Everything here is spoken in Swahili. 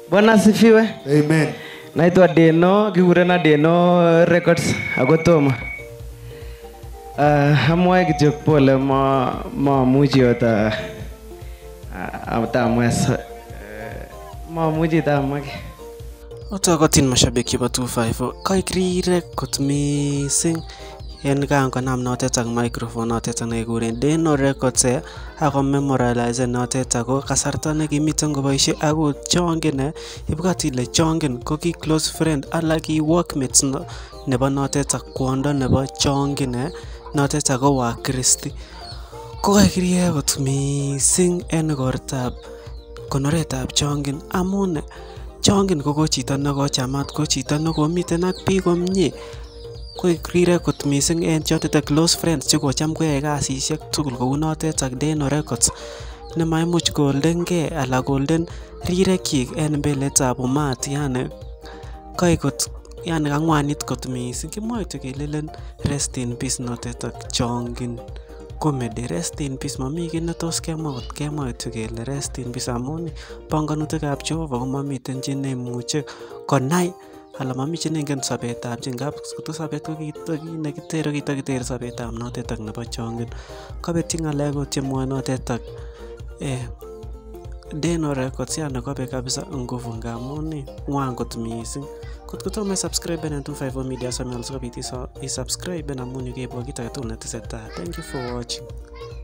Bwana asifiwe. Amen. Naitwa Deno, kikurena Deno Records akotoma. Amwae kityo pole maamuchi ota atamwes maamuchi tamake. Otokotin mashabiki chebo 254 kaik rirek kot mising en kangonam notet ak microphone notet nekikuren Deno Records ako memorialize notet ako kasarta nekimiten koboishe ako chongen ibwat ile chongen ko ki close friend ala ki workmates nebo notet ak kwondo nebo chongen notet ako wa Kristi ko kaik rirek kot mising en igortab konoretab chongen amun chongen ko chito nekochamat, ko chito nekomiten ak biik komie. Koik rirek kot mising en chotet close friends chekocham koyoe kasisiek tugul kou notet ak Deno Records nemaimuch koldengee ala kolden rirekyik en mbeletab umati, yani koik kot yani kangwanit kot mising. Kimwoe kelelen rest in peace notet ak chongen comedy, rest in peace. Mami kit netos kemwa kot kemwa kele rest in peace amun panganutikab Jehova komamiten chi neimuche konai ala mami chi neingen sobetab chi, ngap koto sobet ko kit nekitere sobetab notet ak nebo chongen. Kobetyi ng'alek ot chemwoe notet ak Deno Records, yani kobek kabisa nguvu ngamun ngwan kot mising. Kot kotomo subscribe en 254 Media Channel sikobit isubscribe amun yukebwa kit agetugul netesetai. Thank you for watching.